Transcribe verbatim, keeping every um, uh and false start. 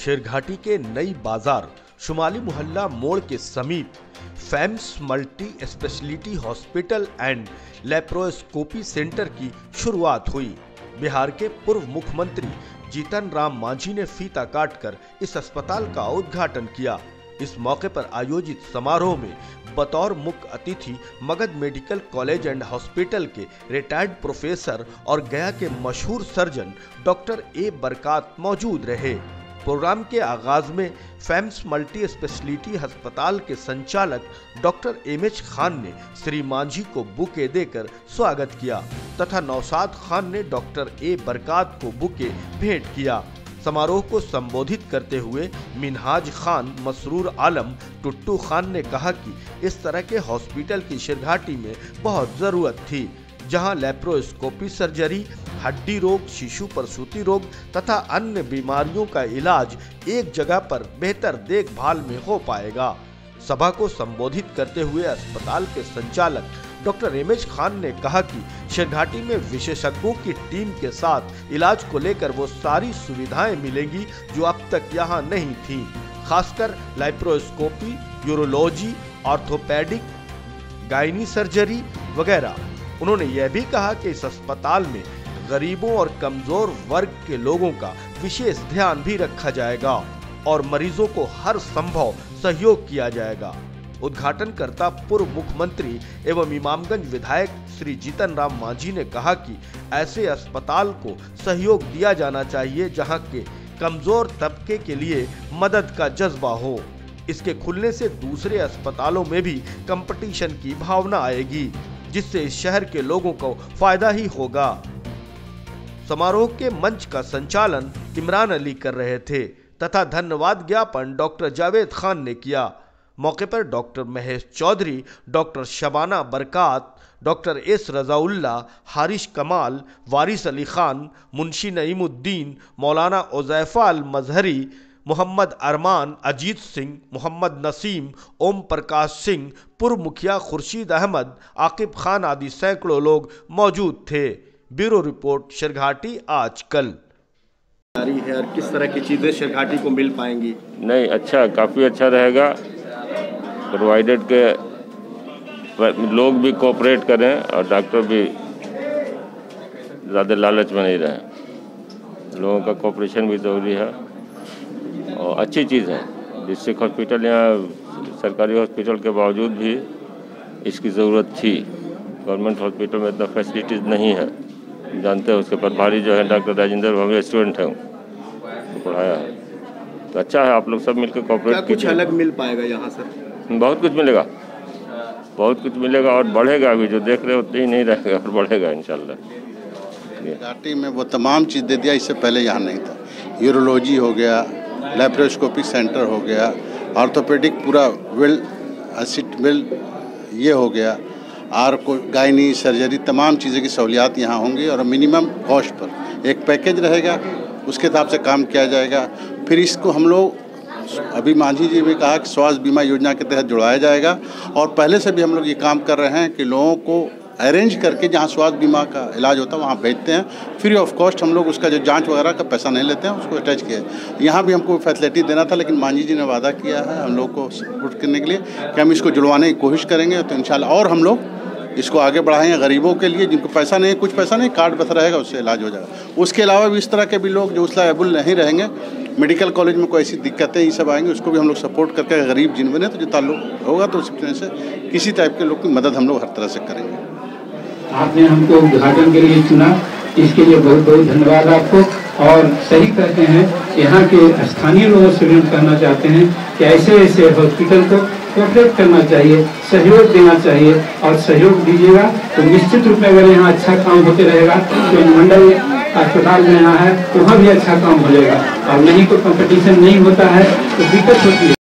शेरघाटी के नई बाजार शुमाली मोहल्ला मोड़ के समीप फैम्स multi speciality hospital and laparoscopy centre की शुरुआत हुई। बिहार के पूर्व मुख्यमंत्री जीतन राम मांझी ने फीता काटकर इस अस्पताल का उद्घाटन किया। इस मौके पर आयोजित समारोह में बतौर मुख्य अतिथि Magadh medical college and hospital के रिटायर्ड प्रोफेसर और गया के मशहूर सर्जन डॉक्टर ए बरकात मौजूद रहे। प्रोग्राम के आगाज में फैम्स मल्टी स्पेशलिटी अस्पताल के संचालक डॉक्टर एम एच खान ने श्री मांझी को बुके देकर स्वागत किया तथा नौशाद खान ने डॉक्टर ए बरकात को बुके भेंट किया। समारोह को संबोधित करते हुए मिनहाज खान, मसरूर आलम, टुट्टू खान ने कहा कि इस तरह के हॉस्पिटल की शेरघाटी में बहुत जरूरत थी, जहां लेप्रोस्कोपी सर्जरी, हड्डी रोग, शिशु प्रसूति रोग तथा अन्य बीमारियों का इलाज एक जगह पर बेहतर देखभाल में हो पाएगा। सभा को संबोधित करते हुए अस्पताल के संचालक डॉक्टर एम एच खान ने कहा कि शेरघाटी में विशेषज्ञों की टीम के साथ इलाज को लेकर वो सारी सुविधाएं मिलेंगी जो अब तक यहाँ नहीं थी, खासकर laparoscopy, urology, orthopaedic, gynae surgery वगैरह। उन्होंने यह भी कहा कि इस अस्पताल में गरीबों और कमजोर वर्ग के लोगों का विशेष ध्यान भी रखा जाएगा और मरीजों को हर संभव सहयोग किया जाएगा। उद्घाटनकर्ता पूर्व मुख्यमंत्री एवं इमामगंज विधायक श्री जीतन राम मांझी ने कहा कि ऐसे अस्पताल को सहयोग दिया जाना चाहिए जहां के कमजोर तबके के लिए मदद का जज्बा हो। इसके खुलने से दूसरे अस्पतालों में भी कंपटीशन की भावना आएगी, जिससे इस शहर के लोगों को फायदा ही होगा। समारोह के मंच का संचालन इमरान अली कर रहे थे तथा धन्यवाद ज्ञापन डॉक्टर जावेद खान ने किया। मौके पर doctor Mahesh Chaudhary, doctor Shabana Barkat, doctor S Razaullah, Harish Kamal, Waris Ali Khan, Munshi Naimuddin, मौलाना उज़ैफा अल मजहरी, मोहम्मद अरमान, अजीत सिंह, मोहम्मद नसीम, ओम प्रकाश सिंह, पूर्व मुखिया खुर्शीद अहमद, आकिब खान आदि सैकड़ों लोग मौजूद थे। ब्यूरो रिपोर्ट, शेरघाटी आजकल। है और किस तरह की चीज़ें शेरघाटी को मिल पाएंगी? नहीं, अच्छा, काफ़ी अच्छा रहेगा, प्रोवाइडेड के लोग भी कोऑपरेट करें और डॉक्टर भी ज़्यादा लालच में नहीं रहें। लोगों का कोऑपरेशन भी ज़रूरी है और अच्छी चीज़ है। डिस्ट्रिक्ट हॉस्पिटल, यहाँ सरकारी हॉस्पिटल के बावजूद भी इसकी ज़रूरत थी। गवर्नमेंट हॉस्पिटल में इतना फैसिलिटीज़ नहीं है, जानते हैं। उसके प्रभारी जो है डॉक्टर राजेंद्र, हमारे स्टूडेंट हैं, तो पढ़ाया है। तो अच्छा है, आप लोग सब मिलकर कोऑपरेट कीजिए। कुछ अलग मिल पाएगा यहाँ सर? बहुत कुछ मिलेगा, बहुत कुछ मिलेगा और बढ़ेगा भी। जो देख रहे हो उतने ही नहीं रहेगा और बढ़ेगा इंशाल्लाह। घाटी में वो तमाम चीज़ दे दिया, इससे पहले यहाँ नहीं था। यूरोलॉजी हो गया, लेप्रोस्कोपिक सेंटर हो गया, ऑर्थोपेडिक पूरा वेल असिट वेल ये हो गया, और को गायनी सर्जरी, तमाम चीज़ें की सहूलियात यहाँ होंगी और मिनिमम कॉस्ट पर एक पैकेज रहेगा, उसके हिसाब से काम किया जाएगा। फिर इसको हम लोग अभी मांझी जी भी कहा कि स्वास्थ्य बीमा योजना के तहत जुड़ाया जाएगा और पहले से भी हम लोग ये काम कर रहे हैं कि लोगों को अरेंज करके जहाँ स्वास्थ्य बीमा का इलाज होता है वहाँ भेजते हैं। फ्री ऑफ कॉस्ट हम लोग उसका जो जांच वगैरह का पैसा नहीं लेते हैं, उसको अटैच किया है। यहाँ भी हमको फैसिलिटी देना था, लेकिन मांझी जी ने वादा किया है हम लोग को सपोर्ट करने के लिए कि हम इसको जुड़वाने की कोशिश करेंगे। तो इंशाल्लाह और हम लोग इसको आगे बढ़ाएंगे। गरीबों के लिए जिनको पैसा नहीं, कुछ पैसा नहीं, कार्ड बस रहेगा, उससे इलाज हो जाएगा। उसके अलावा भी इस तरह के भी लोग जो उस लायबल नहीं रहेंगे, मेडिकल कॉलेज में कोई ऐसी दिक्कतें ये सब आएंगी, उसको भी हम लोग सपोर्ट करके गरीब जिन बने तो जो ताल्लुक होगा तो उसी तरह से किसी टाइप के लोग की मदद हम लोग हर तरह से करेंगे। आपने हमको उद्घाटन के लिए चुना, इसके लिए बहुत बहुत धन्यवाद आपको। और सही कहते हैं, यहाँ के स्थानीय लोगों से भी कहना चाहते हैं कि ऐसे ऐसे हॉस्पिटल को कोऑपरेट करना चाहिए, सहयोग देना चाहिए और सहयोग दीजिएगा तो निश्चित रूप में अगर यहाँ अच्छा काम होते रहेगा तो मंडल अस्पताल में यहाँ है वहाँ भी अच्छा काम हो जाएगा। और नहीं कोई कंपटीशन नहीं होता है तो दिक्कत होती है।